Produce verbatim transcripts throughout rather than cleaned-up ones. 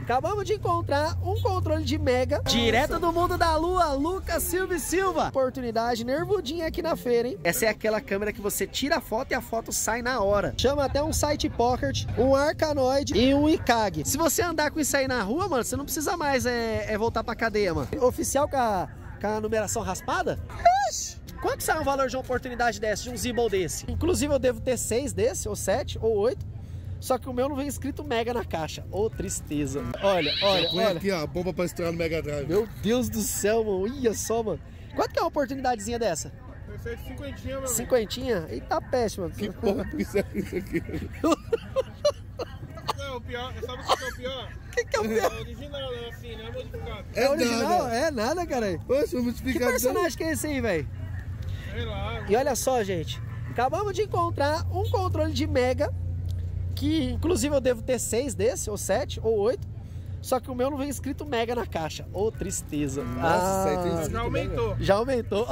Acabamos de encontrar um controle de Mega, direto do mundo da lua, Lucas Silva e Silva. Oportunidade nervudinha aqui na feira, hein? Essa é aquela câmera que você tira a foto e a foto sai na hora. Chama até um Site Pocket, um Arcanoid e um Ikag. Se você andar com isso aí na rua, mano, você não precisa mais é, é voltar pra cadeia, mano. Oficial com a, com a numeração raspada? Ixi! Quanto sai um valor de uma oportunidade dessa, de um Zimbal desse? Inclusive eu devo ter seis desse, ou sete, ou oito. Só que o meu não vem escrito Mega na caixa. Ô, oh, tristeza. Olha, olha, põe olha. aqui, ó, a bomba pra estourar no Mega Drive. Meu Deus do céu, mano. Ia só, mano. Quanto que é uma oportunidadezinha dessa? Esse é de cinquentinha, meu amigo. Cinquentinha? Eita peste, mano. Que porra que isso é isso aqui? Não, o pior, sabe o que é o pior? O que, que é o pior? É original, né? Assim, não é modificado. É, é original? Nada. É nada, cara. Poxa, vamos Que explicar. personagem que é esse aí, velho? Sei lá. E olha só, gente. Acabamos de encontrar um controle de Mega, que inclusive eu devo ter seis desse, ou sete, ou oito. Só que o meu não vem escrito Mega na caixa. Ô, oh, tristeza. Nossa, ah, já aumentou. Já aumentou.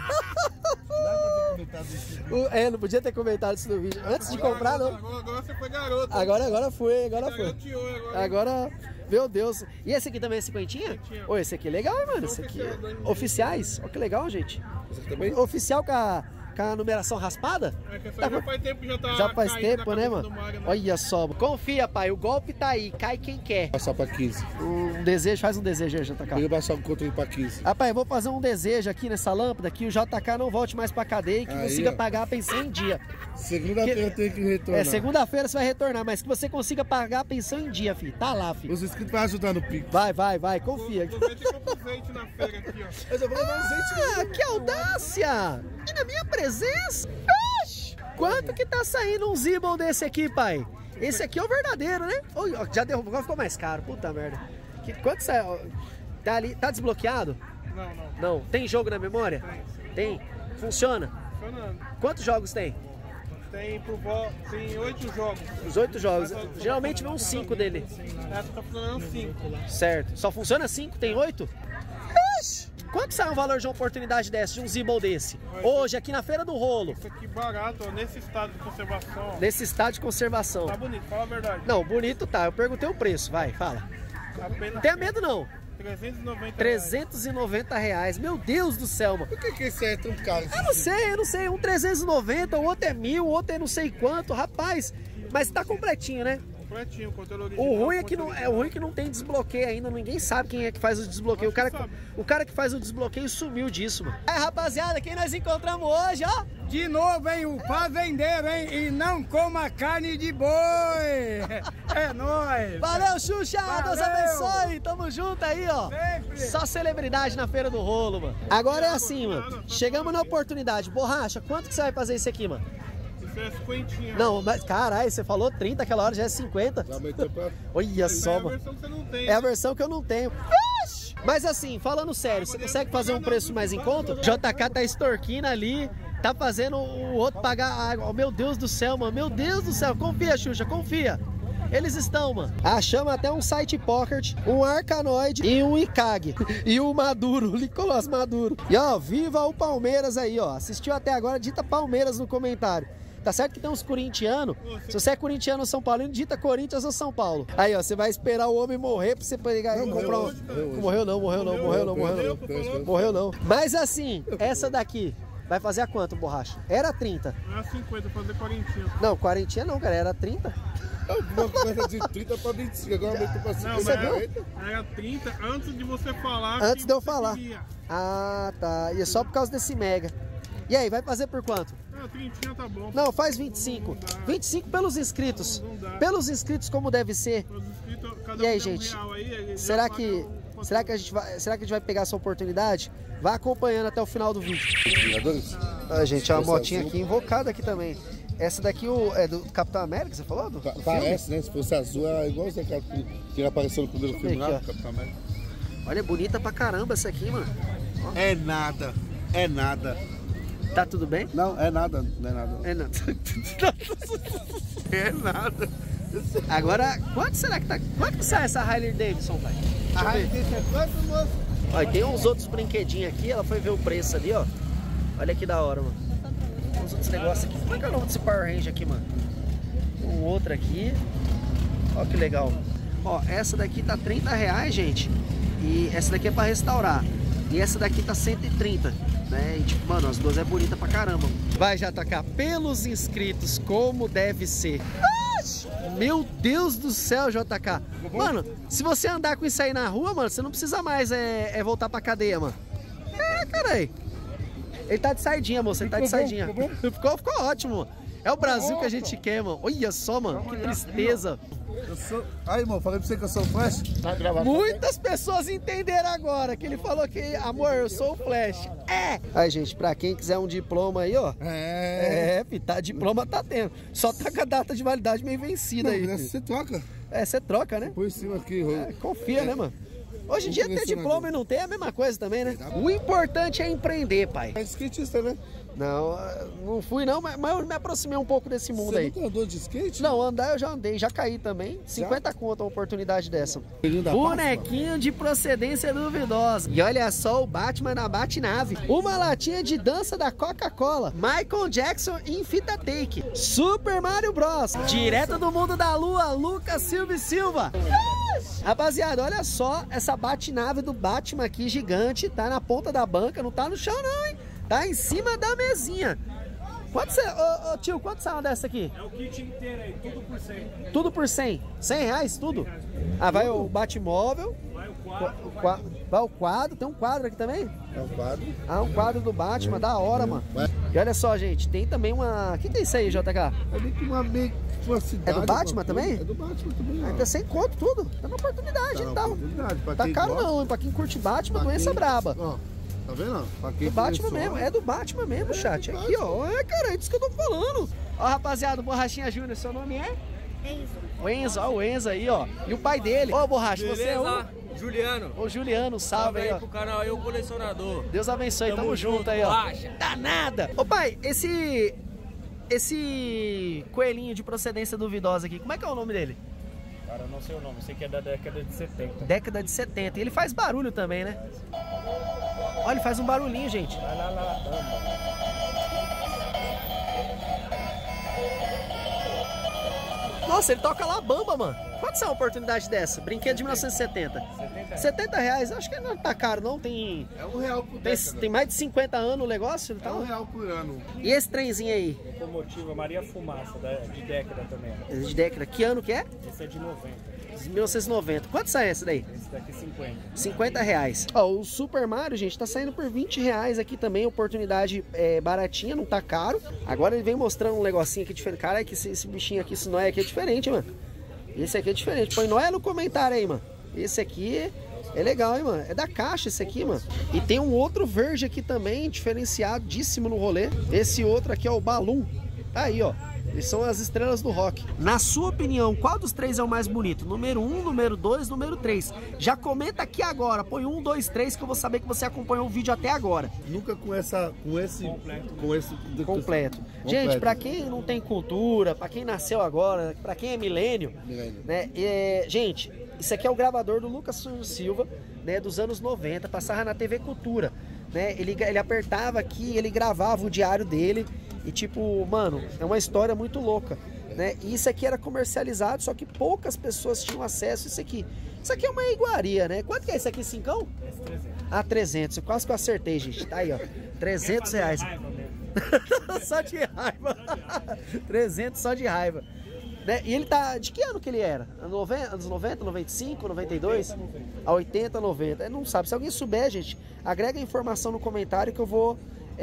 É, não podia ter comentado isso no vídeo. Antes de comprar, não. Agora, agora você foi garoto. Agora, agora foi, agora foi. Agora, agora, meu Deus. E esse aqui também é cinquentinha? Ô, esse aqui é legal, mano. Esse aqui é... Oficiais. Olha que legal, gente. Oficial com a... com a numeração raspada? É que essa já faz tempo que já tá Já faz tempo, né, mano? Mario, né? Olha só. Confia, pai. O golpe tá aí. Cai quem quer. Passar pra quinze. Um desejo. Faz um desejo aí, J K. Eu vou passar o controle pra quinze. Rapaz, eu vou fazer um desejo aqui nessa lâmpada que o J K não volte mais pra cadeia e que aí, consiga ó. pagar a pensão em dia. Segunda-feira eu tenho que retornar. É, segunda-feira você vai retornar, mas que você consiga pagar a pensão em dia, filho. Tá lá, filho. Os inscritos vão ajudar no Pix. Vai, vai, vai. Confia. Você tem compra azeite na feira aqui, ó. Mas eu vou levar um azeite. Ah, que audácia! E na minha presença? Oxi! Quanto que tá saindo um Zimbal desse aqui, pai? Esse aqui é o verdadeiro, né? Oh, já derrubou, agora ficou mais caro. Puta merda. Que, quanto sai? Tá ali, tá desbloqueado? Não, não. Não. Tem jogo na memória? Tem. Tem. Funciona? Funcionando. Quantos jogos tem? Tem por volta, tem oito jogos. Os oito jogos. Geralmente vem uns cinco dele. Essa tá funcionando cinco. Certo. Só funciona cinco? Tem oito? Ixi! Quanto sai um valor de uma oportunidade dessa, de um Zimbal desse? Hoje, aqui na Feira do Rolo. Isso aqui barato, ó, nesse estado de conservação. Ó. Nesse estado de conservação. Tá bonito, fala a verdade. Não, bonito tá. Eu perguntei o preço. Vai, fala. Apenas Não tenha medo, não. trezentos e noventa trezentos e noventa reais. Meu Deus do céu, mano. Por que que esse é tão caro? Eu não sei, eu não sei. Um trezentos e noventa, o outro é mil, o outro é não sei quanto. Rapaz, mas tá completinho, né? completinho, controle original. O ruim é que não, é o ruim que não tem desbloqueio ainda, ninguém sabe quem é que faz o desbloqueio. O cara, o cara que faz o desbloqueio sumiu disso, mano. É, rapaziada, quem nós encontramos hoje, ó? De novo, hein? O fazendeiro, hein? E não coma carne de boi. É nóis. Valeu, Xuxa. Valeu. Deus abençoe. Tamo junto aí, ó. Sempre. Só celebridade na Feira do Rolo, mano. Agora é assim, mano. Chegamos na oportunidade. Borracha, quanto que você vai fazer isso aqui, mano? Isso é cinquentinha. Não, mas caralho, você falou trinta, aquela hora já é cinquenta. Já aumentou pra... Olha só, mano. É a versão que você não tem. É a versão que eu não tenho. Mas assim, falando sério, você consegue fazer um preço mais em conta? J K tá extorquindo ali, tá fazendo o outro pagar água. Oh, meu Deus do céu, mano. Meu Deus do céu. Confia, Xuxa, confia. Eles estão, mano. Achamos até um Site Pocket, um Arcanoid e um Ikag. E o Maduro, o Nicolás Maduro. E ó, viva o Palmeiras aí, ó. Assistiu até agora, dita Palmeiras no comentário. Tá certo que tem uns corintianos. Se você é corintiano ou São Paulino, dita Corinthians ou São Paulo. Aí, ó, você vai esperar o homem morrer pra você pegar e comprar um... Morreu não, morreu não, morreu não, morreu não. Morreu não. Mas assim, essa daqui vai fazer a quanto, borracha? Era trinta. Era cinquenta, fazer quarentinha. Não, quarentinha não, cara, era trinta. Uma coisa de trinta pra vinte e cinco, agora aumentou pra Não, cinquenta. mas era, era trinta antes de você falar. Antes que de eu você falar. queria. Ah, tá. E é só por causa desse mega. E aí, vai fazer por quanto? Ah, trinta tá bom. Não, faz vinte e cinco. vinte e cinco pelos inscritos. Não, não dá. Pelos inscritos como deve ser. Os inscritos, cada E aí, um dá um gente? real aí, ele já Será paga que, o- será que a gente vai, será que a gente vai pegar essa oportunidade? Vai acompanhando até o final do vídeo. Ah, gente, a motinha aqui invocada aqui também. Essa daqui o, é do Capitão América, você falou? Do, do Parece, né? Se fosse azul, é igual o cara que apareceu no primeiro Deixa eu filme ver lá, aqui, ó. Capitão América. Olha, bonita pra caramba essa aqui, mano. É nada, é nada. Tá tudo bem? Não, é nada, não é nada. É não. É nada. Agora, quanto será que tá? Quanto que sai essa Harley Davidson, pai? Deixa eu A ver. desse é quanto, moço? Olha, tem uns outros brinquedinhos aqui, ela foi ver o preço ali, ó. Olha que da hora, mano. Uns outros negócios aqui. Como é que é o nome desse Power Ranger aqui, mano? Um outro aqui. Olha que legal. Ó, essa daqui tá trinta reais, gente. E essa daqui é pra restaurar. E essa daqui tá cento e trinta, né? E tipo, mano, as duas é bonita pra caramba. Vai, já tacar pelos inscritos, como deve ser. Meu Deus do céu, J K. Mano, se você andar com isso aí na rua, mano, você não precisa mais é, é voltar pra cadeia, mano. É, carai. Ele tá de sardinha, moço, ele tá de sardinha. Ficou, ficou ótimo, mano. É o Brasil que a gente quer, mano. Olha só, mano, que tristeza. Eu sou... Aí, irmão, falei pra você que eu sou o Flash. Tá gravando. Muitas pessoas entenderam agora que ele falou que, amor, eu sou o Flash. É! Aí, gente, pra quem quiser um diploma aí, ó. É. É, tá, diploma tá tendo. Só tá com a data de validade meio vencida Não, aí. Você troca. É, você troca, né? Põe em cima aqui. É, confia, é. né, mano? Hoje em dia ter diploma e não ter é a mesma coisa também, né? O importante é empreender, pai. É skatista, né? Não, não fui não, mas eu me aproximei um pouco desse mundo Você aí. Você nunca andou de skate? Não, andar eu já andei, já caí também. cinquenta conto uma oportunidade dessa. Bonequinho de procedência duvidosa. E olha só o Batman na Batnave. Uma latinha de dança da Coca-Cola. Michael Jackson em fita take. Super Mario Bros. Direto do mundo da lua, Lucas Silva e Silva. Rapaziada, olha só essa Batnave do Batman aqui gigante. Tá na ponta da banca, não tá no chão não, hein? Tá em cima da mesinha. Quanto você... Ô, ô, tio, quanto sai uma dessa aqui? É o kit inteiro aí, tudo por cem. Tudo por cem? cem reais, tudo? Ah, vai o Batmóvel. Vai o quadro. O qua... Vai o quadro, tem um quadro aqui também? É um quadro. Ah, um quadro do Batman, da hora, mano. E olha só, gente, tem também uma... O que tem isso aí, J K? É meio que uma, meio que uma cidade. É do Batman também? É do Batman também, ó. Ainda sem conto tudo. Tá na oportunidade, Tá na então. oportunidade, pra Tá quem caro gosta, não, hein? Pra quem curte Batman, pra doença quem- braba. Ó, tá vendo? Pra quem Do Batman começou, mesmo, é do Batman mesmo, É, chat. do Aqui, ó. Batman. É, cara, é disso que eu tô falando. Ó, rapaziada, o Borrachinha Júnior, seu nome é? Enzo. O Enzo, ó, o Enzo aí, ó. E o pai dele. Ó, Borracha, você é o... Juliano. Ô, Juliano, salve aí, ó. pro canal aí, o colecionador. Deus abençoe, tamo, Tamo junto, junto, aí, ó. Borracha. Danada. Ô, pai, esse... Esse coelhinho de procedência duvidosa aqui, como é que é o nome dele? Cara, eu não sei o nome, sei que é da década de setenta. Década de setenta. E ele faz barulho também, né? Olha, ele faz um barulhinho, gente. Vai lá, lá, bamba. Nossa, ele toca lá bamba, mano. Quanto é uma oportunidade dessa? Brinquedo de mil novecentos e setenta. setenta reais, acho que não tá caro, não. Tem, É um real por tem, década. tem mais de cinquenta anos o negócio. É Então. um real por ano. E esse trenzinho aí? Locomotiva Maria Fumaça, da- de década também. Esse de década. Que ano que é? Esse é de noventa. mil novecentos e noventa. Quanto sai esse daí? Esse daqui é cinquenta. cinquenta reais. Ó, o Super Mario, gente, tá saindo por vinte reais aqui também. Oportunidade é, baratinha, não tá caro. Agora ele vem mostrando um negocinho aqui diferente. Cara, que esse, esse bichinho aqui, esse Noé aqui é diferente, mano. Esse aqui é diferente. Põe Noé no comentário aí, mano. Esse aqui é legal, hein, mano. É da caixa esse aqui, mano. E tem um outro verde aqui também, diferenciadíssimo no rolê. Esse outro aqui é o Balloon. Tá aí, ó. Eles são as estrelas do rock. Na sua opinião, qual dos três é o mais bonito? Número um, número dois, número três. Já comenta aqui agora. Põe um, dois, três que eu vou saber que você acompanhou o vídeo até agora. Nunca com essa, com esse, Completo. com esse Completo. Gente, pra quem não tem cultura, pra quem nasceu agora, pra quem é milênio, Milênio. né? É, gente, isso aqui é o gravador do Lucas Silva, né? Dos anos noventa, passava na T V Cultura, né? Ele, ele apertava aqui, ele gravava o diário dele e tipo, mano, é uma história muito louca, né? E isso aqui era comercializado, só que poucas pessoas tinham acesso a isso aqui. Isso aqui é uma iguaria, né? Quanto que é isso aqui, cincão? Ah, trezentos. Quase que eu acertei, gente. Tá aí, ó. trezentos reais. Só de raiva. trezentos só de raiva. Né? E ele tá... De que ano que ele era? Anos noventa, noventa e cinco, noventa e dois? A oitenta, noventa. Não sabe. Se alguém souber, gente, agrega a informação no comentário que eu vou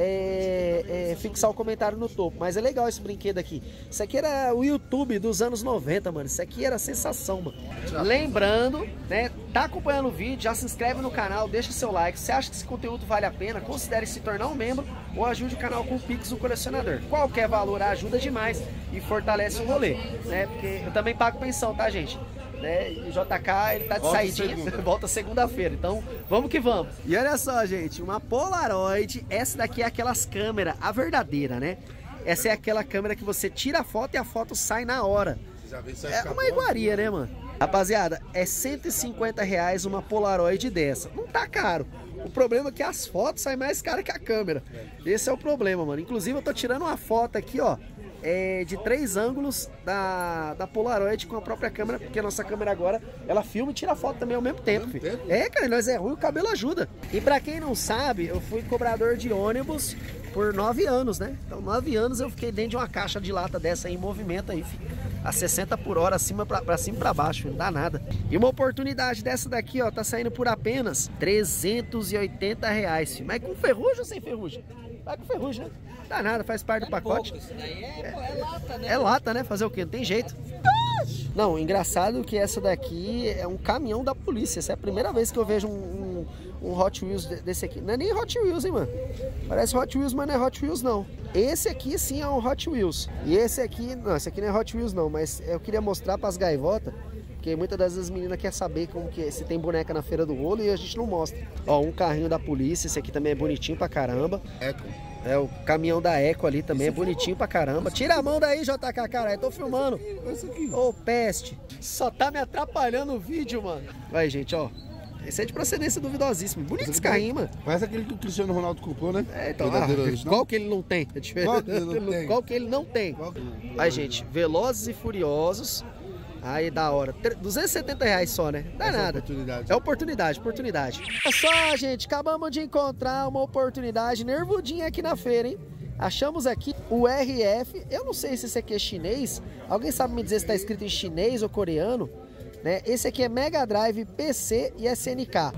é, é, fixar o comentário no topo. Mas é legal esse brinquedo aqui. Isso aqui era o YouTube dos anos noventa, mano. Isso aqui era sensação, mano. Lembrando, né? Tá acompanhando o vídeo, já se inscreve no canal, deixa seu like. Se acha que esse conteúdo vale a pena, considere se tornar um membro ou ajude o canal com o Pix do colecionador. Qualquer valor ajuda demais e fortalece o rolê, né? Porque eu também pago pensão, tá, gente? Né? E o J K, ele tá de Volta saidinha, segunda. volta segunda-feira. Então, vamos que vamos. E olha só, gente, uma Polaroid. Essa daqui é aquelas câmeras, a verdadeira, né? Essa é aquela câmera que você tira a foto e a foto sai na hora. Já vê se vai É ficar uma bom. iguaria, né, mano? Rapaziada, é cento e cinquenta reais uma Polaroid dessa. Não tá caro. O problema é que as fotos saem mais caras que a câmera. Esse é o problema, mano. Inclusive, eu tô tirando uma foto aqui, ó. é, de três ângulos da, da Polaroid com a própria câmera, porque a nossa câmera agora, ela filma e tira foto também ao mesmo tempo. Filho. É, cara, nós é ruim, o cabelo ajuda. E pra quem não sabe, eu fui cobrador de ônibus por nove anos, né? Então, nove anos eu fiquei dentro de uma caixa de lata dessa aí, em movimento aí, filho. A sessenta por hora, acima pra, pra cima e pra baixo, não dá nada. E uma oportunidade dessa daqui, ó, tá saindo por apenas trezentos e oitenta reais, filho. Mas com ferrugem ou sem ferrugem? Vai com ferrugem, né? Dá nada, faz parte do pacote. Isso daí é, é, é lata, né? É lata, né? Fazer o quê? Não tem jeito. Não, engraçado que essa daqui é um caminhão da polícia. Essa é a primeira vez que eu vejo um, um, um Hot Wheels desse aqui. Não é nem Hot Wheels, hein, mano? Parece Hot Wheels, mas não é Hot Wheels, não. Esse aqui sim é um Hot Wheels. E esse aqui, não, esse aqui não é Hot Wheels, não. Mas eu queria mostrar pras gaivotas, porque muitas das vezes as meninas querem saber como que é, se tem boneca na feira do rolo e a gente não mostra. Ó, um carrinho da polícia. Esse aqui também é bonitinho pra caramba. Eco. É, o caminhão da Eco ali também é bonitinho pra caramba. Tira a mão daí, J K, caralho. Tô filmando. Ô, oh, peste. Só tá me atrapalhando o vídeo, mano. Vai, gente, ó. Esse é de procedência duvidosíssima. Bonito esse carrinho, mano. Parece aquele que o Cristiano Ronaldo comprou, né? É, então, ah, qual que ele não tem? É qual que ele não tem? Qual que ele não tem? Vai, gente, Velozes e Furiosos. Aí, da hora. duzentos e setenta reais só, né? Dá Essa nada. É oportunidade. É oportunidade, oportunidade. É só, gente, acabamos de encontrar uma oportunidade nervudinha aqui na feira, hein? Achamos aqui o R F. Eu não sei se esse aqui é chinês. Alguém sabe me dizer se tá escrito em chinês ou coreano? Né? Esse aqui é Mega Drive, P C e S N K.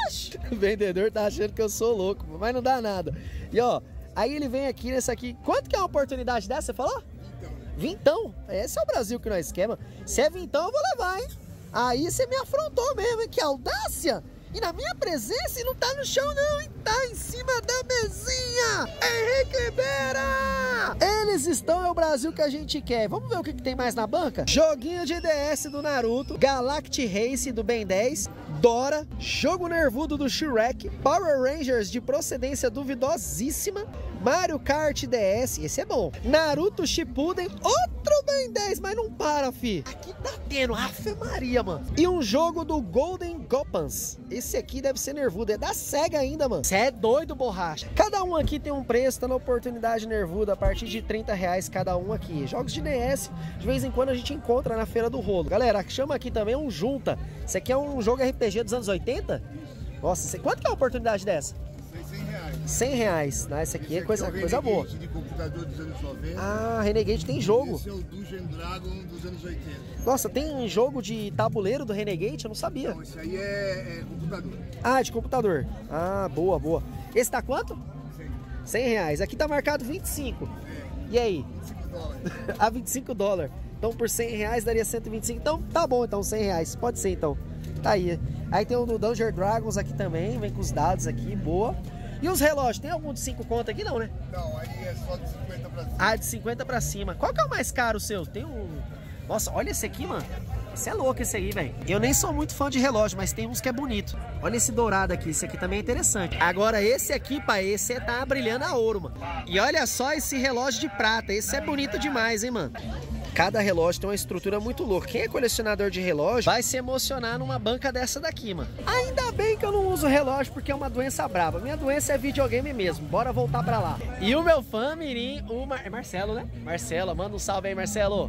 O vendedor tá achando que eu sou louco, mas não dá nada. E ó, aí ele vem aqui nessa aqui. Quanto que é uma oportunidade dessa, você falou? Vintão, esse é o Brasil que nós queremos. Se é vintão, eu vou levar, hein? Aí você me afrontou mesmo, hein? Que audácia! E na minha presença, e não tá no chão não, hein? Tá em cima da mesinha! Henrique Ribeira! Eles estão, é o Brasil que a gente quer. Vamos ver o que, que tem mais na banca? Joguinho de D S do Naruto, Galactic Race do Ben dez, Dora, jogo nervudo do Shrek, Power Rangers de procedência duvidosíssima, Mario Kart D S, esse é bom, Naruto Shippuden, outro Ben dez, mas não para, fi. Aqui tá tendo, Ave Maria, mano. E um jogo do Golden Gopans. Esse aqui deve ser nervudo, é da SEGA ainda, mano. Você é doido, borracha. Cada um aqui tem um preço, tá na oportunidade nervuda, a partir de trinta reais cada um aqui. Jogos de D S, de vez em quando a gente encontra na feira do rolo. Galera, chama aqui também um Junta. Esse aqui é um jogo R P G dos anos oitenta? Nossa, quanto que é a oportunidade dessa? cem reais. cem reais. Ah, esse aqui esse é coisa, aqui é coisa boa. De computador dos anos noventa. Ah, Renegade tem jogo. Esse é o Dungeon Dragon dos anos oitenta. Nossa, tem jogo de tabuleiro do Renegade? Eu não sabia. Não, esse aí é, é computador. Ah, de computador. Ah, boa, boa. Esse tá quanto? cem reais. Aqui tá marcado vinte e cinco. É. E aí? vinte e cinco dólares. Ah, vinte e cinco dólares. Então por cem reais daria cento e vinte e cinco. Então tá bom, então cem reais. Pode ser então. Tá aí. Aí tem o do Dungeon Dragons aqui também. Vem com os dados aqui, boa. E os relógios? Tem algum de cinco conto aqui? Não, né? Não, aí é só de cinquenta pra cima. Ah, de cinquenta pra cima. Qual que é o mais caro o seu? Tem um... Nossa, olha esse aqui, mano. Esse é louco esse aí, velho. Eu nem sou muito fã de relógio, mas tem uns que é bonito. Olha esse dourado aqui, esse aqui também é interessante. Agora esse aqui, pai, esse tá brilhando a ouro, mano. E olha só esse relógio de prata, esse é bonito demais, hein, mano. Cada relógio tem uma estrutura muito louca. Quem é colecionador de relógio vai se emocionar numa banca dessa daqui, mano. Ainda bem que eu não uso relógio porque é uma doença braba. Minha doença é videogame mesmo. Bora voltar pra lá. E o meu fã mirim, o Mar... é Marcelo, né? Marcelo, manda um salve aí, Marcelo.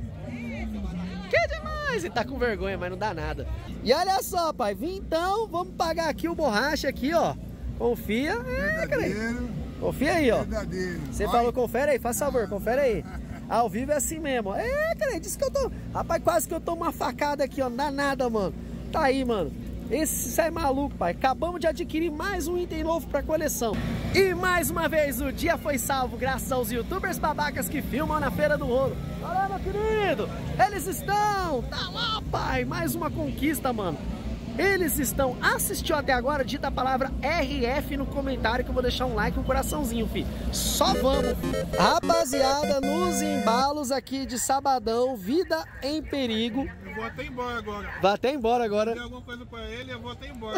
Que demais! Ele tá com vergonha, mas não dá nada. E olha só, pai. Vim então, vamos pagar aqui o borracha aqui, ó. Confia. É, cara. Confia aí, ó. Verdadeiro. Você falou, confere aí, faz favor, confere aí. Ao vivo é assim mesmo. É, cara, disse que eu tô... Rapaz, quase que eu tomo uma facada aqui, ó. Não dá nada, mano. Tá aí, mano. Esse sai maluco, pai. Acabamos de adquirir mais um item novo pra coleção. E mais uma vez, o dia foi salvo graças aos youtubers babacas que filmam na Feira do Rolo. Olha, meu querido. Eles estão... Tá lá, pai. Mais uma conquista, mano. Eles estão, assistiu até agora, dita a palavra R F no comentário que eu vou deixar um like e um coraçãozinho, fi. Só vamos. Rapaziada, nos embalos aqui de sabadão, vida em perigo. Eu vou até embora agora. Vai até embora agora. Se der alguma coisa pra ele, eu vou até embora.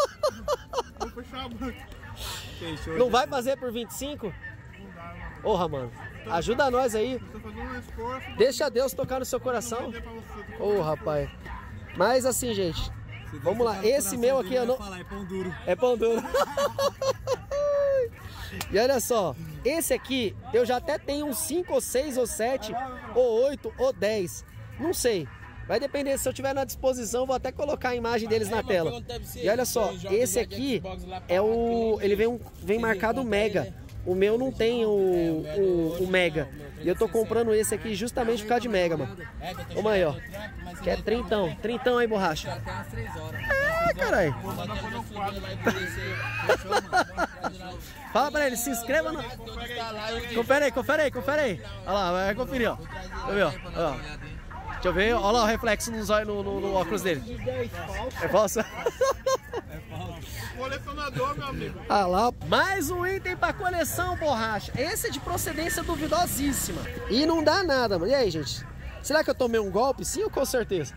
Vou fechar a banca. Não vai fazer por vinte e cinco? Não dá, mano. Porra, mano. Ajuda nós aí. Tô fazendo um esforço. Deixa Deus tocar no seu coração. Ô, rapaz. Mas assim, gente... Vamos lá, esse meu aqui eu não... Falar, é pão duro. É pão duro. E olha só, Esse aqui, eu já até tenho uns cinco, ou seis, ou sete, ou oito, ou dez. Não sei. Vai depender, se eu tiver na disposição, vou até colocar a imagem deles na tela. E olha só, esse aqui é o... Ele vem, um, vem marcado Mega. O meu não tem o, o, o Mega. E eu tô comprando esse aqui justamente por causa de Mega, mano. Vamos aí, ó. Que é trintão. Trintão aí, borracha. Ah, caralho. Fala pra ele, se inscreva no... Confere aí, confere aí, confere aí. Olha lá, vai conferir, ó. Deixa eu ver, ó. Olha lá. Deixa eu ver, olha lá o reflexo no, no, no, no óculos dele. É falso? Colecionador, meu amigo. Ah lá, mais um item pra coleção, borracha. Esse é de procedência duvidosíssima. E não dá nada, mano. E aí, gente? Será que eu tomei um golpe? Sim ou com certeza?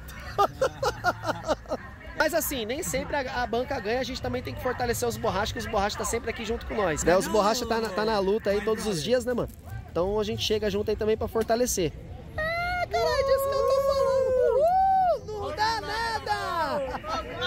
Mas assim, nem sempre a, a banca ganha, a gente também tem que fortalecer os borrachas, que os borrachas tá sempre aqui junto com nós, né? Os borrachas tá na, tá na luta aí todos os dias, né, mano? Então a gente chega junto aí também pra fortalecer. Ah, caralho, disso que eu tô falando. Uhul, não dá nada.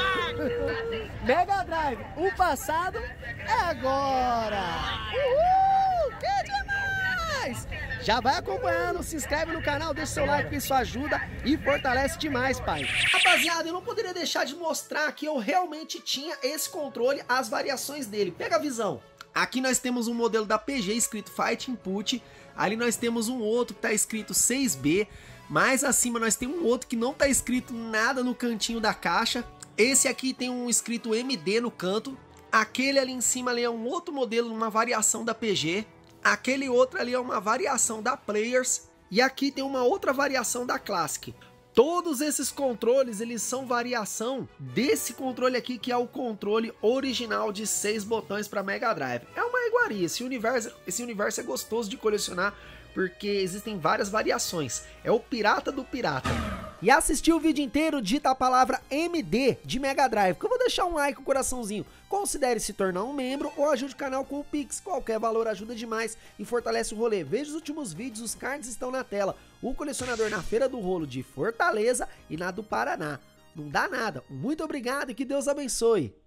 Mega Drive, o passado é agora. Uhul, que demais. Já vai acompanhando, se inscreve no canal, deixa seu like que isso ajuda e fortalece demais, pai. Rapaziada, eu não poderia deixar de mostrar que eu realmente tinha esse controle, as variações dele. Pega a visão. Aqui nós temos um modelo da P G escrito Fight Input. Ali nós temos um outro que tá escrito seis B. Mais acima nós temos um outro que não tá escrito nada no cantinho da caixa. Esse aqui tem um escrito M D no canto. Aquele ali em cima ali é um outro modelo, uma variação da P G. Aquele outro ali é uma variação da Players. E aqui tem uma outra variação da Classic. Todos esses controles, eles são variação desse controle aqui, que é o controle original de seis botões para Mega Drive. É uma iguaria, esse universo, esse universo é gostoso de colecionar, porque existem várias variações. É o pirata do pirata. E assistir o vídeo inteiro, digita a palavra M D de Mega Drive, que eu vou deixar um like, um coraçãozinho. Considere se tornar um membro ou ajude o canal com o Pix. Qualquer valor ajuda demais e fortalece o rolê. Veja os últimos vídeos, os cards estão na tela. O colecionador na Feira do Rolo de Fortaleza e na do Paraná. Não dá nada. Muito obrigado e que Deus abençoe.